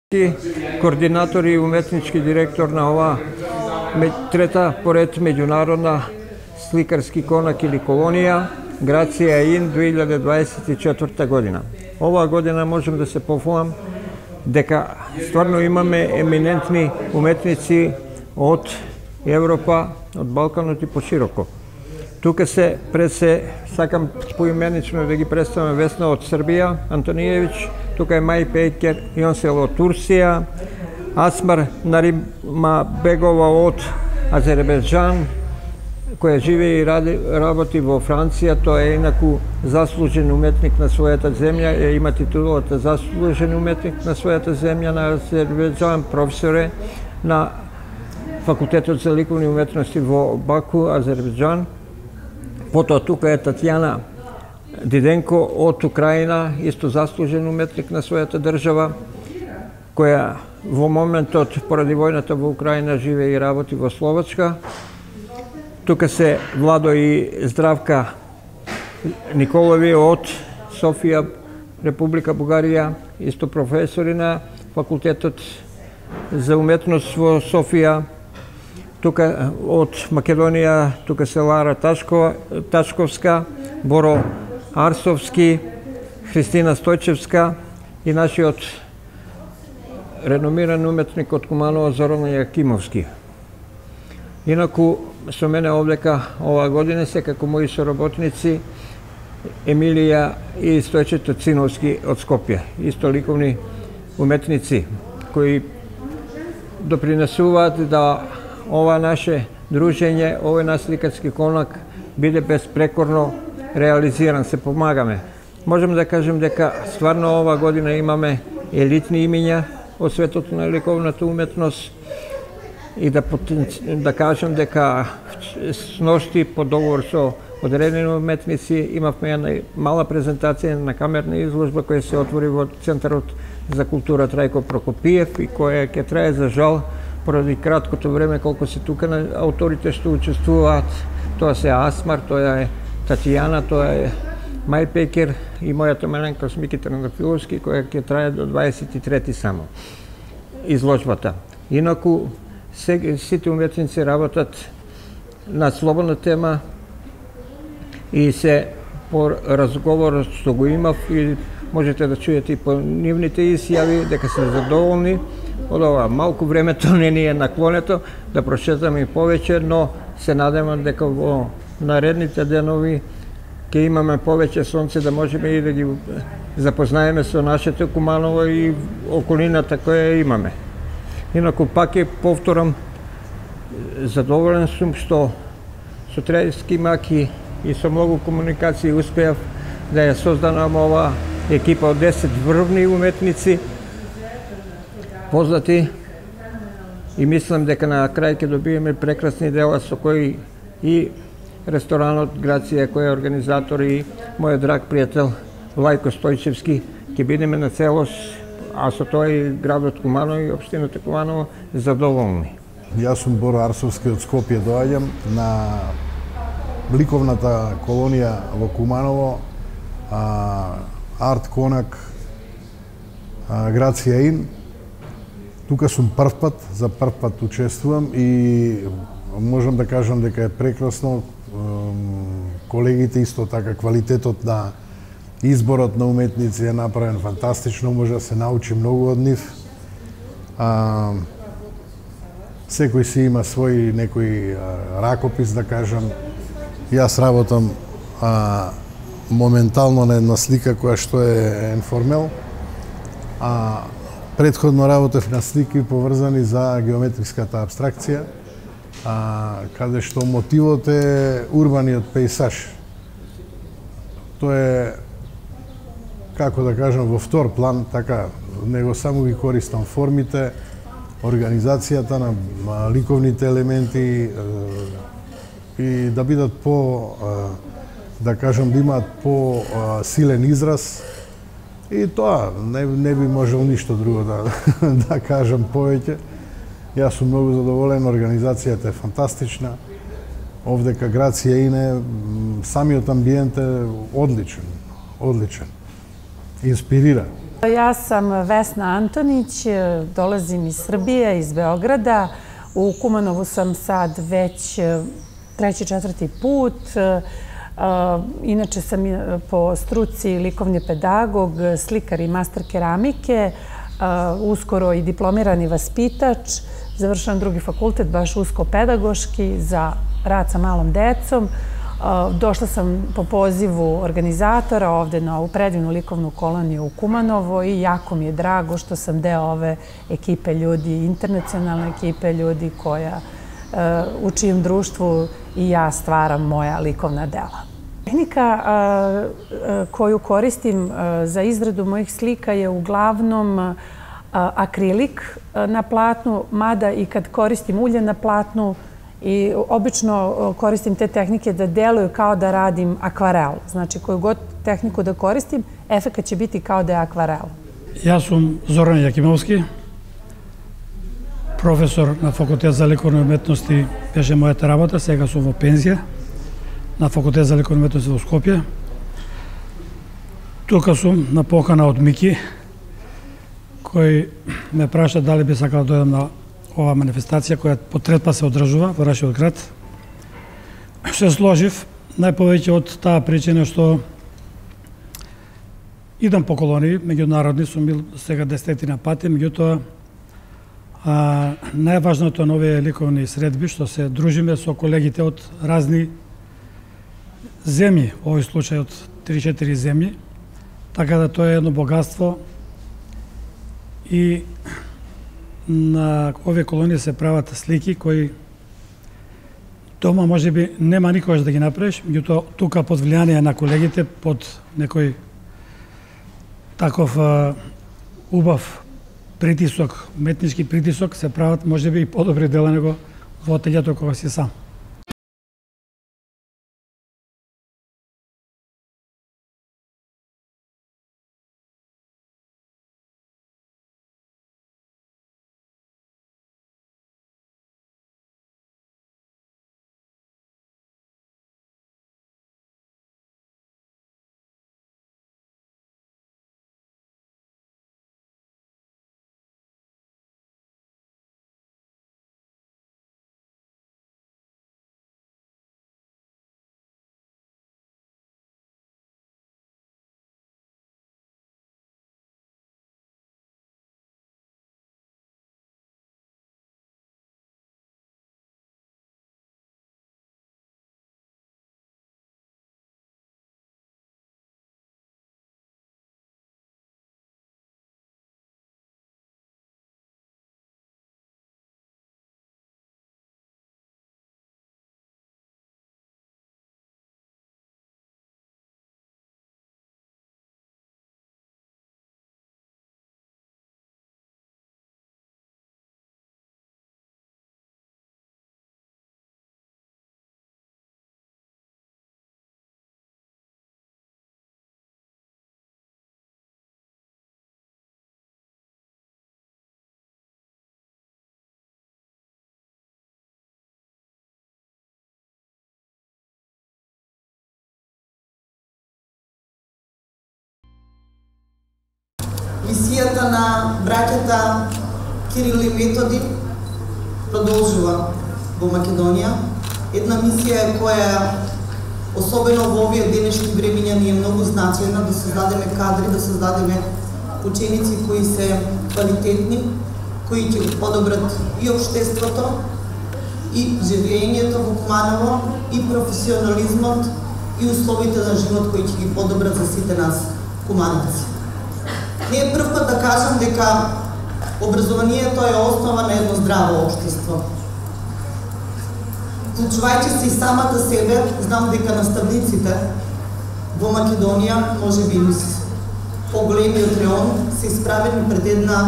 Координатор и уметнички директор на ова трета поред меѓународна сликарски конак или колонија Грација ин 2024 година. Оваа година можем да се пофалам дека стварно имаме еминентни уметници од Европа, од Балканот и пошироко. Тука се сакам поименично да ги представам Весна од Србија, Антониевич, тука е Мај Пејкер, Јонсел од Турција, Асмар Наримбегова од Азербејџан, која живее и работи во Франција. Тој е инаку заслужен уметник на својата земја, има титулата заслужен уметник на својата земја на Азербејџан, професор е на Факултетот за ликовни уметности во Баку, Азербејџан. Потоа тука е Татјана Диденко од Украина, исто заслужен уметник на својата држава, која во моментот поради војната во Украина живее и работи во Словачка. Тука се Владо и Здравка Николови од Софија, Република Бугарија, исто професори на Факултетот за уметност во Софија. Тука од Македонија, тука се Лара Ташковска, Боро Арсовски, Христина Стојчевска и нашиот реномиран уметник од Куманово Зоран Јакимовски. Инаку со мене овдека оваа година се како мои соработници Емилија и Стојчето Циновски од Скопје, исто ликовни уметници кои допринесуваат да ова наше дружење, овој наш сликарски конак биде безпрекорно реализиран, се помагаме. Можем да кажем дека стварно ова година имаме елитни имиња од светот на ликовната уметност и да кажем дека сношти по договор со одредени уметници имавме една мала презентација на камерна изложба која се отвори во Центарот за култура Трајко Прокопиев и која ќе трае за жал поради краткото време колку се тука на авторите што учествуваат. Тоа се Асмар, тоа е Татјана, тоа е Мај Пејкер и мојата маленка Смики Транафиловски, која ќе трае до 23 само изложбата. Инаку сите уметници работат на слободна тема и се по разговорот што го имав и можете да чуете и по нивните изјави дека се задоволни од ова. Малку времето не ни е наклонето да прочитаме и повеќе, но се надевам дека во наредните денови ќе имаме повеќе сонце да можеме и да ги запознаеме со нашето Куманово и околината која имаме. Инаку пак ќе повторам, задоволен сум што со Трајски маки и со многу комуникации успеав да ја создадам ова екипа од 10 врвни уметници, познати, и мислам дека на крај ќе добиеме прекрасни дела со кои и ресторанот Грација кој е организатор и мојот драг пријател Лајко Стојчевски ќе бидеме на целост, а со тоа и градот Куманово и општината Куманово задоволни. Јас сум Боро Арсовски од Скопје, доаѓам на ликовната колонија во Куманово, Арт Конак Грација ин. Тука сум за прв пат учествувам и можам да кажам дека е прекрасно. Колегите исто така, квалитетот на изборот на уметници е направен фантастично, може да се научи многу од нив. Секој си има свој некој ракопис, да кажам. Јас работам моментално на една слика која што е Енформел, а предходно работев на слики поврзани за геометриската абстракција, каде што мотивот е урбаниот пејсаж. Тоа е, како да кажам, во втор план, така, него само ги користам формите, организацијата на ликовните елементи и да бидат да кажам, да имаат по-силен израз. И тоа, не би можел ништо друго да кажам повеќе. Јас сум многу задоволен, организацијата е фантастична. Овдека Грација ине, самиот амбиент е одличен. Инспирира. Ja sam Vesna Antonić, dolazim iz Srbije, iz Beograda. U Kumanovu sam sad već 3. 4. put. Inače sam po struci likovni pedagog, slikar i master keramike, uskoro i diplomirani vaspitač. Završavam 2. fakultet, baš usko-pedagoški za rad sa malom decom. Došla sam po pozivu organizatora ovde na ovu predivnu likovnu koloniju u Kumanovo i jako mi je drago što sam deo ove ekipe ljudi, internacionalne ekipe ljudi u čijem društvu i ja stvaram moja likovna dela. Tehnika koju koristim za izradu mojih slika je uglavnom akrilik na platnu, mada i kad koristim ulje na platnu, i obično koristim te tehnike da deluju kao da radim akvarel. Znači, koju god tehniku da koristim, efekat će biti kao da je akvarel. Ja sam Zoran Jakimovski, profesor na Fakultet za likovne umetnosti, беше моята работа, сега съм во пензија на Факултет за likovne umetnosti во Скопје. Тука сум на покана од Мики, кој ме праша дали би сакал да дојдам на ова манифестација која по трет пат се одржува во нашиот град. Се сложив најповеќе од таа причина што идам по колонии, меѓународни, сум бил сега 10 пати, меѓутоа најважното на овие ликовни средби што се дружиме со колегите од разни земји, во овој случај од 3-4 земји, така да тоа е едно богатство и на овие колонии се прават слики кои дома може би нема никогаш да ги направиш, меѓутоа тука под влијание на колегите, под некој таков убав притисок, уметнички притисок, се прават може би и подобри дела него во ателјето кога си сам. Мисијата на браќата Кирил и Методи продолжува во Македонија. Една мисија која, особено во овие денешни времиња, ни е многу значајна, да создадеме кадри, да создадеме ученици кои се квалитетни, кои ќе подобрат и општеството, и живењето во Куманово, и професионализмот, и условите на живот кои ќе ги подобрат за сите нас кумановци. Не е прв пат да кажам дека образованието е основа на едно здраво општество. Вклучувајќи се и самата себе, знам дека наставниците во Македонија, може би низ поголемиот реон, се исправени пред една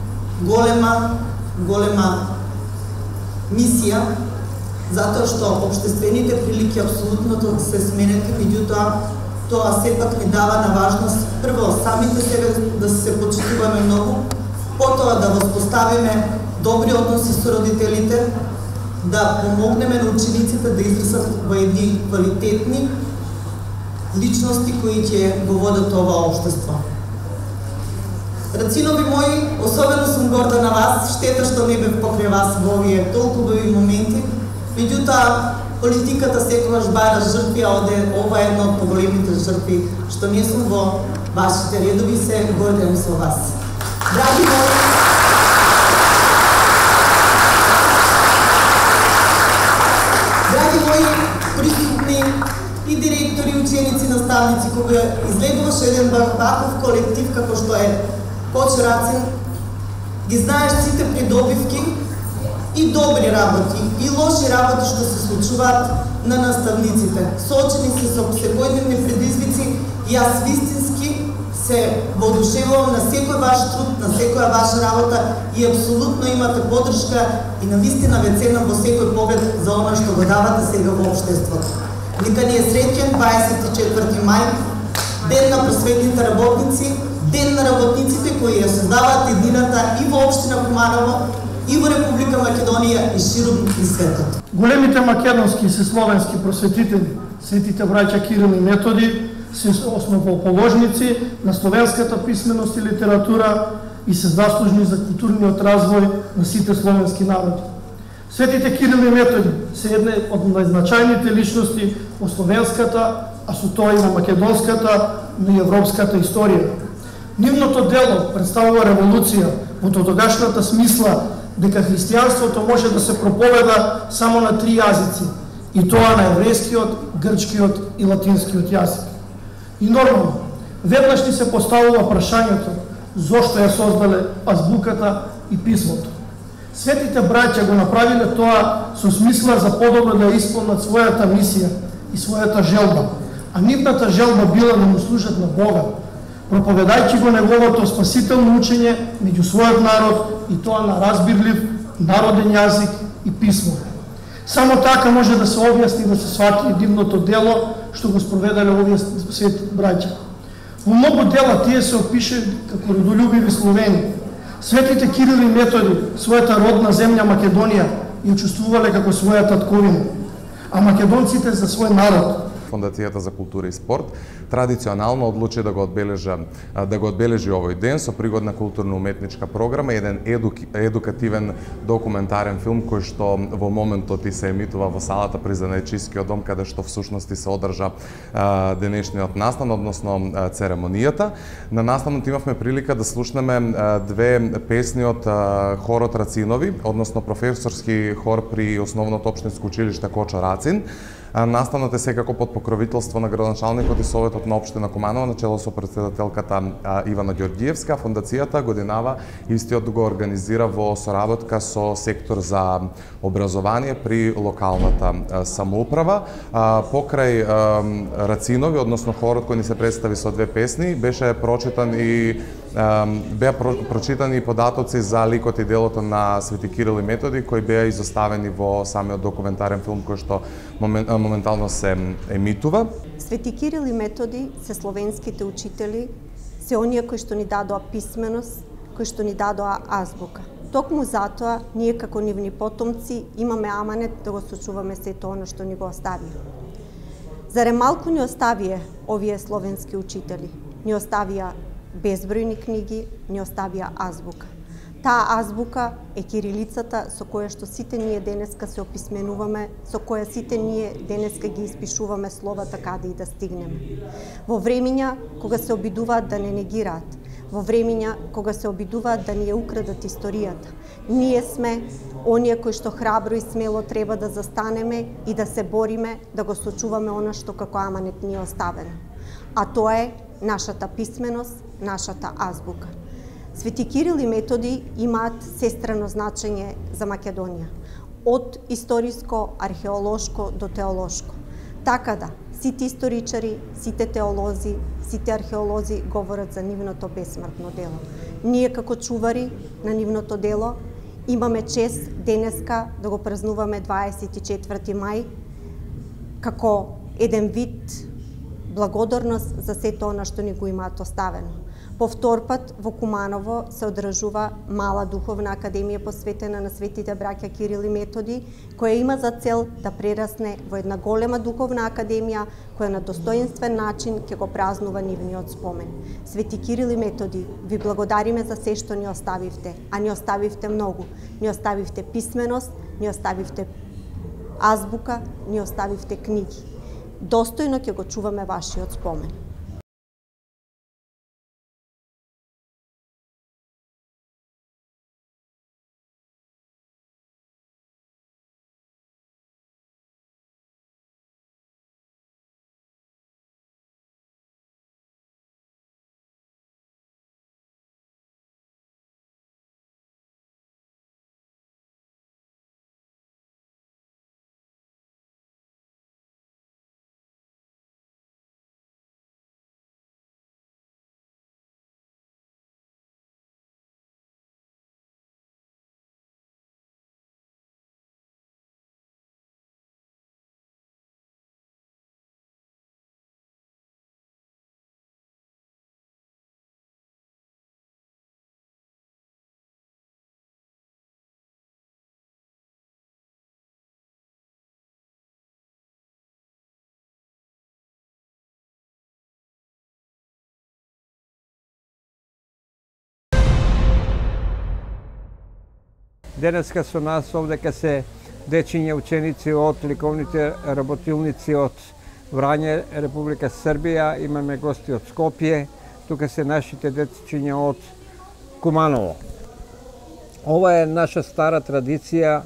голема мисија, затоа што општествените прилики апсолутно се сменети, меѓутоа тоа сепак ни дава на важност прво самите себе да се почитуваме многу, потоа да воспоставиме добри односи со родителите, да помогнеме на учениците да израсат во едни квалитетни личности кои ќе го водат ова општество. Рацинови мои, особено сум горда на вас, штета што не бев покрај вас во овие толку убави моменти. Меѓутоа, политиката секогаш бара жртви, а ова е една од поголемите жртви, што не сум во вашите редови, се гордам со вас. Драги мои, присутни и директори, ученици, наставници, кога излегуваш еден ваков колектив како што е Коч Рацин, ги знаеш сите придобивки и добри работи и лоши работи што се случуваат на наставниците. Соочени се со секојдневни предизвици и јас вистински се воодушевувам на секој ваш труд, на секоја ваша работа и апсолутно имате поддршка и навистина ве ценам во секој поглед за она што го давате сега во општеството. Нека ни е среќен 24 мај, ден на просветните работници, ден на работниците кои ја создаваат еднината и во општина Куманово, и во Република Македонија и широм и светот. Големите македонски и словенски просветители, светите браќа Кирил и Методи, се основоположници на словенската писменост и литература и се заслужни за културниот развој на сите словенски народи. Светите Кирил и Методи се една од најзначајните личности во словенската, а со тоа и на македонската, на европската историја. Нивното дело представува револуција во тодогашната смисла дека христијанството може да се проповеда само на 3 јазици, и тоа на еврејскиот, грчкиот и латинскиот јазик. И нормално, веднаш ни се поставува прашањето зошто ја создале азбуката и писмото. Светите браќа го направиле тоа со смисла за подобро да исполнат својата мисија и својата желба, а нивната желба била да му служат на Бога, проповедајќи го неговото спасително учење меѓу својот народ и тоа на разбирлив народен јазик и писмо. Само така може да се објасни и да се свати дивното дело што го спроведале овие свети браќа. Во многу дела тие се опишени како родолюбиви словени. Светите Кирил и Методи својата родна земја Македонија ја чувствувале како своја татковина, а македонците за свој народ. Фондацијата за култура и спорт традиционално одлучи да го одбележи овој ден со пригодна културно-уметничка програма, еден едукативен документарен филм кој што во моментот и се емитува во салата при Занајчискиот дом, каде што всушност се одржа денешниот настан, односно церемонијата. На настанот имавме прилика да слушнеме 2 песни од хорот Рацинови, односно професорски хор при Основното општинско училиште Кочо Рацин. Настанот е секако под покровителство на градоначалникот и Советот на општина Куманово, начело со претседателката Ивана Ѓорѓиевска. Фондацијата годинава истиот го организира во соработка со сектор за образование при локалната самоуправа. Покрај Рацинови, односно хорот кој ни се представи со 2 песни, беа прочитани податоци за ликот и делото на Свети Кирил и Методи, кои беа изоставени во самиот документарен филм кој што моментално се емитува. Свети Кирил и Методи се словенските учители, се оние кои што ни дадоа писменост, кои што ни дадоа азбука. Токму затоа, ние како нивни потомци имаме аманет да го сочуваме сето оно што ни го оставија. Заре малку ни оставија овие словенски учители? Ни оставија безбројни книги, ни оставија азбука. Таа азбука е кирилицата со која што сите ние денеска се описменуваме, со која сите ние денеска ги испишуваме словата каде и да стигнеме. Во времиња кога се обидуваат да не негираат, во времиња кога се обидуваат да ни ја украдат историјата, ние сме оние кои што храбро и смело треба да застанеме и да се бориме да го сочуваме она што како аманет ни е оставено. А тоа е нашата писменост, нашата азбука. Свети Кирил и Методи имаат сестрено значење за Македонија, од историско, археолошко до теолошко. Така да, сите историчари, сите теолози, сите археолози говорат за нивното бесмртно дело. Ние како чувари на нивното дело имаме чест денеска да го празнуваме 24 мај како еден вид благодарност за сето она што ни го имаат оставено. Повторпат во Куманово се одржува мала духовна академија посветена на светите браќа Кирил и Методи, која има за цел да прерасне во една голема духовна академија која на достоинствен начин ќе го празнува нивниот спомен. Свети Кирил и Методи, ви благодариме за се што ни оставивте, а ни оставивте многу. Ни оставивте писменост, ни оставивте азбука, ни оставивте книги. Достојно ќе го чуваме вашиот спомен. Денеска со нас овдека се дечиња ученици од ликовните работилници од Врање, Република Србија, имаме гости од Скопје, тука се нашите дечиња од Куманово. Ова е наша стара традиција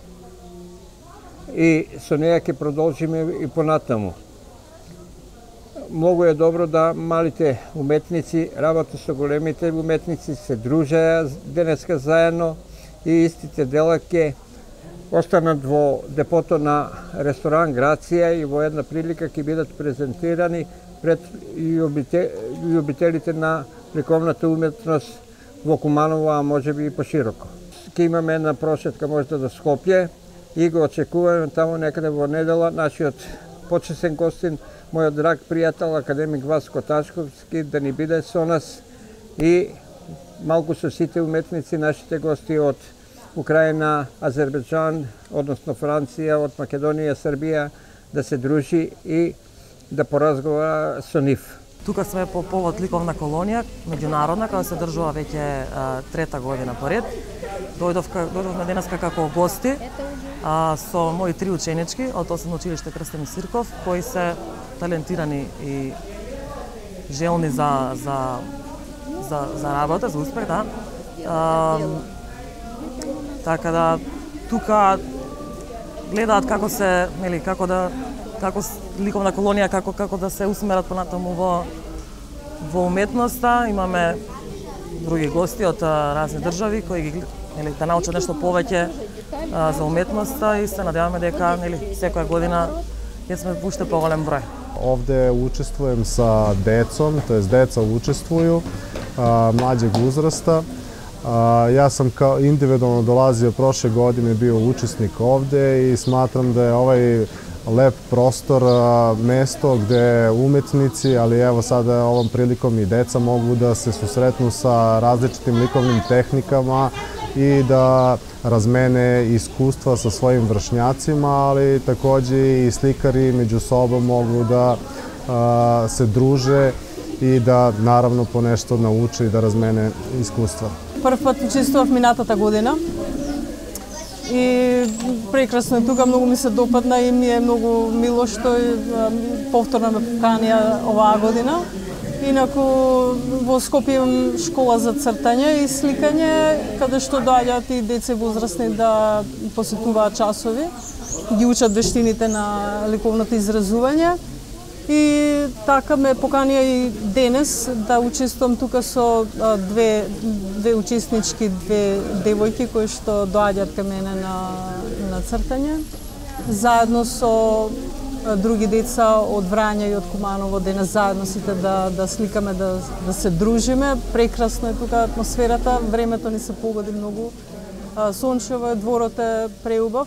и со неја ќе продолжиме и понатаму. Многу е добро да малите уметници работи со големите уметници, се дружеа денеска заедно и истите дела ќе останат во депото на ресторан Грација и во една прилика ќе бидат презентирани пред љубителите на ликовната уметност во Куманово, а можеби и пошироко. Ќе имаме една прошетка можда до Скопје и го очекуваме таму некаде во недела нашиот почесен гостин, мојот драг пријател, академик Васко Ташковски, да ни биде со нас и малку со сите уметници, нашите гости од Украина, Азербејџан, односно Франција, од Македонија, Србија, да се дружи и да поразговара со нив. Тука сме по повод ликовна колонија, меѓународна, која се држува веќе трета година поред. Дојдовме денеска како гости со мои 3 ученички од Основно училиште Крстен Сирков, кои се талентирани и желни за работа, за успех, да. Така да тука гледаат како се, нели, како ликовна колонија, како да се усмерат понатаму во уметноста. Имаме други гости од разни држави кои ги, нели, да научат нешто повеќе за уметноста и се надеваме дека, нели, секоја година ќе сме уште поголем број. Ovde učestvujem sa decom, to jest deca učestvuju mlađeg uzrasta. Ja sam individualno dolazio prošle godine, bio učesnik ovde i smatram da je ovaj lep prostor, mesto gde umetnici, ali evo sada ovom prilikom i deca mogu da se susretnu sa različitim likovnim tehnikama i da razmene iskustva sa svojim vršnjacima, ali takođe i slikari među sobom mogu da se druže и да наравно по нешто научи и да размене искуства. Прв пат учествував минатата година и прекрасно е тука, многу ми се допадна и ми е многу мило што повторно ме поканија оваа година. Инаку во Скопје имам школа за цртање и сликање, каде што доаѓаат и деца возрастни да посетуваат часови, ги учат вештините на ликовното изразување. И така ме поканија и денес да учествувам тука со две учеснички, две девојки кои што доаѓаат кај мене на цртање. Заедно со други деца од Врање и од Куманово, денес заедно сите да сликаме, да се дружиме. Прекрасно е тука атмосферата, времето ни се погоди многу. Сончево е, дворот е преубав.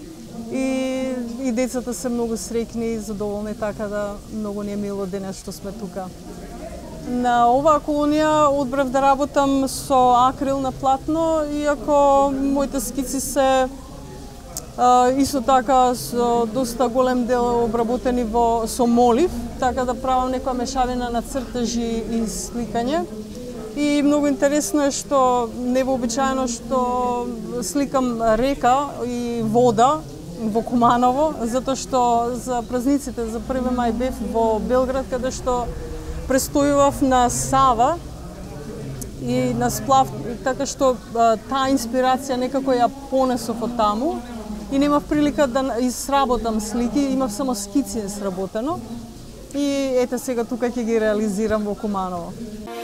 И децата се многу среќни и задоволни, така да многу ни е мило денес што сме тука. На оваа колонија одбрав да работам со акрил на платно, иако моите скици се исто така со доста голем дел обработени со молив, така да правам некоја мешавина на цртежи и сликање. И многу интересно е што невообичаено што сликам река и вода во Куманово, затоа што за празниците за 1 мај бев во Белград, каде што престојував на Сава и на сплав, така што таа инспирација некако ја понесов од таму и немав прилика да изработам слики, имав само скици сработено и ете сега тука ќе ги реализирам во Куманово.